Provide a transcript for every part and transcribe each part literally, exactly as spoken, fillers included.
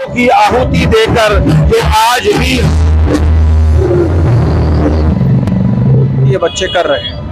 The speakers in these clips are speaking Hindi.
की आहुति देकर जो आज भी ये बच्चे कर रहे हैं।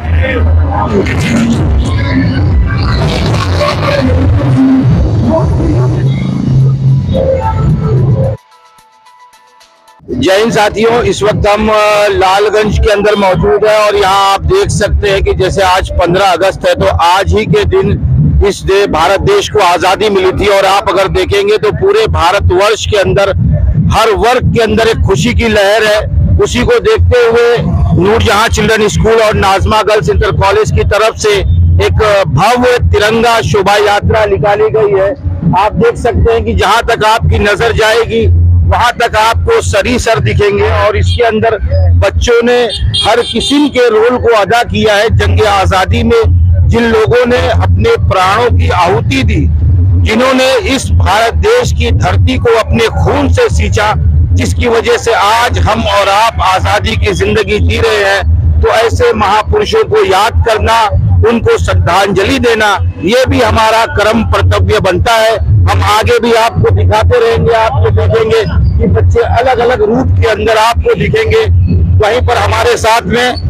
जय हिंद साथियों, इस वक्त हम लालगंज के अंदर मौजूद है और यहाँ आप देख सकते हैं कि जैसे आज पंद्रह अगस्त है तो आज ही के दिन इस दे भारत देश को आजादी मिली थी। और आप अगर देखेंगे तो पूरे भारतवर्ष के अंदर हर वर्ग के अंदर एक खुशी की लहर है। उसी को देखते हुए नूरजहां चिल्ड्रन स्कूल और नाजमा गर्ल्स इंटर कॉलेज की तरफ से एक भव्य तिरंगा शोभा यात्रा निकाली गई है। आप देख सकते हैं कि जहां तक आपकी नजर जाएगी वहां तक आपको सरीसर दिखेंगे और इसके अंदर बच्चों ने हर किस्म के रोल को अदा किया है। जंग आजादी में जिन लोगों ने अपने प्राणों की आहुति दी, जिन्होंने इस भारत देश की धरती को अपने खून से सींचा, जिसकी वजह से आज हम और आप आजादी की जिंदगी जी रहे हैं, तो ऐसे महापुरुषों को याद करना, उनको श्रद्धांजलि देना, ये भी हमारा कर्म कर्तव्य बनता है। हम आगे भी आपको दिखाते रहेंगे, आपको देखेंगे कि बच्चे अलग अलग रूप के अंदर आपको दिखेंगे। वहीं पर हमारे साथ में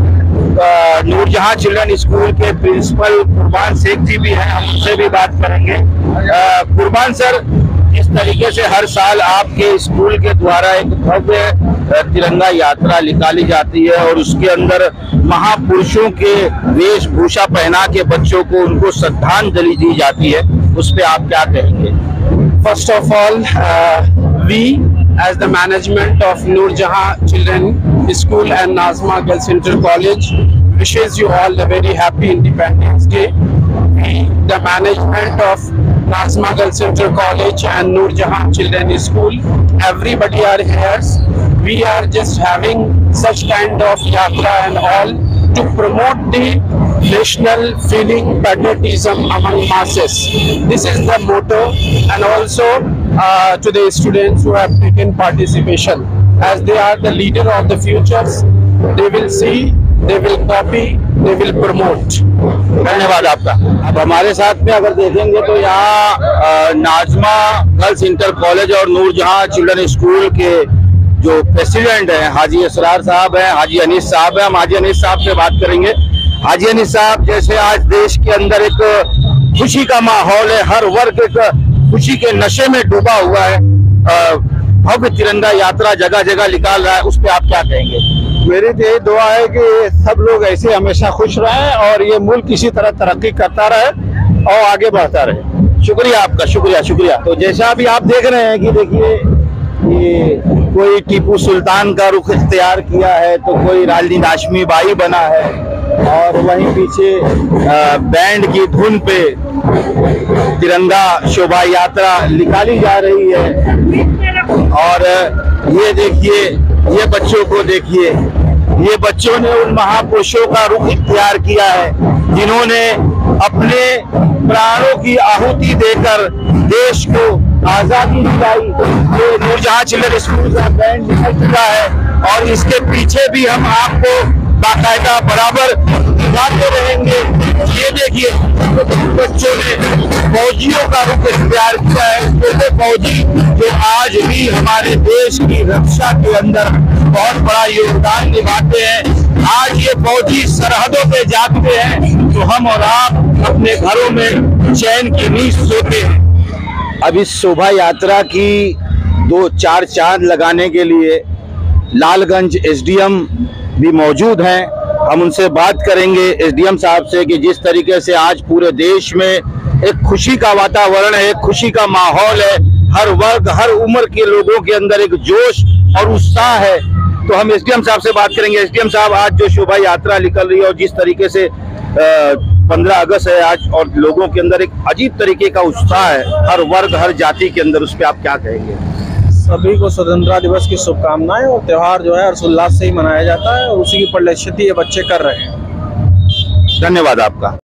नूरजहां चिल्ड्रन स्कूल के प्रिंसिपल कुर्बान शेख जी भी हैं, हम उनसे भी बात करेंगे। कुर्बान सर, इस तरीके से हर साल आपके स्कूल के द्वारा एक भव्य तिरंगा यात्रा निकाली जाती है और उसके अंदर महापुरुषों के वेशभूषा पहना के बच्चों को उनको श्रद्धांजलि दी जाती है, उस पे आप क्या कहेंगे? First of all, uh, we as the management of Noorjahan Children School and Nazma Girls Inter College wishes you all a very happy Independence Day. We, the management of Nazma Girls Inter College and Noorjahan Children School, everybody are here. We are just having such kind of yatra and all to promote the national feeling patriotism among masses. This is the motto, and also uh, to the students who have taken participation, as they are the leader of the futures. They will see, they will copy, they will promote. धन्यवाद आपका। अब हमारे साथ में अगर देखेंगे तो यहाँ नाजमा गर्ल्स इंटर कॉलेज और नूरजहां चिल्ड्रन स्कूल के जो प्रेसिडेंट हैं हाजी असरार साहब हैं, हाजी अनीस साहब हैं। हम हाजी अनीस साहब से बात करेंगे। हाजी अनीस साहब, जैसे आज देश के अंदर एक खुशी का माहौल है, हर वर्ग एक खुशी के नशे में डूबा हुआ है, भव्य तिरंगा यात्रा जगह जगह निकाल रहा है, उस पर आप क्या कहेंगे? मेरी तो यही दुआ है कि सब लोग ऐसे हमेशा खुश रहें और ये मुल्क इसी तरह तरक्की करता रहे और आगे बढ़ता रहे। शुक्रिया आपका, शुक्रिया शुक्रिया। तो जैसा अभी आप देख रहे हैं कि देखिए ये कोई टीपू सुल्तान का रुख इख्तियार किया है, तो कोई रानी लाजमी बाई बना है और वहीं पीछे बैंड की धुन पे तिरंगा शोभा यात्रा निकाली जा रही है। और ये देखिए, ये बच्चों को देखिए, ये बच्चों ने उन महापुरुषों का रुख इख्तियार किया है जिन्होंने अपने प्राणों की आहुति देकर देश को आजादी दिलाई। ये नूरजहां चिल्ड्रन स्कूल का बैंड निकल चुका है और इसके पीछे भी हम आपको बाकायदा बराबर दिखाते रहेंगे। ये देखिए, बच्चों ने फौजियों का रुख इख्तियार किया है, छोटे फौजी जो आज भी हमारे देश की रक्षा के अंदर बहुत बड़ा योगदान निभाते हैं। आज ये फौजी सरहदों पे जाते हैं तो हम और आप अपने घरों में चैन की नींद सोते हैं। अब इस शोभा यात्रा की दो चार चांद लगाने के लिए लालगंज एसडीएम भी मौजूद हैं। हम उनसे बात करेंगे एसडीएम साहब से कि जिस तरीके से आज पूरे देश में एक खुशी का वातावरण है, एक खुशी का माहौल है, हर वर्ग हर उम्र के लोगों के अंदर एक जोश और उत्साह है, तो हम एसडीएम साहब से बात करेंगे। एसडीएम साहब, आज जो शोभा यात्रा निकल रही है और जिस तरीके से पंद्रह अगस्त है आज और लोगों के अंदर एक अजीब तरीके का उत्साह है हर वर्ग हर जाति के अंदर, उस पर आप क्या कहेंगे? सभी को स्वतंत्रता दिवस की शुभकामनाएं। और त्यौहार जो है हर्षोल्लास से ही मनाया जाता है और उसी की परिलक्षित ये बच्चे कर रहे हैं। धन्यवाद आपका।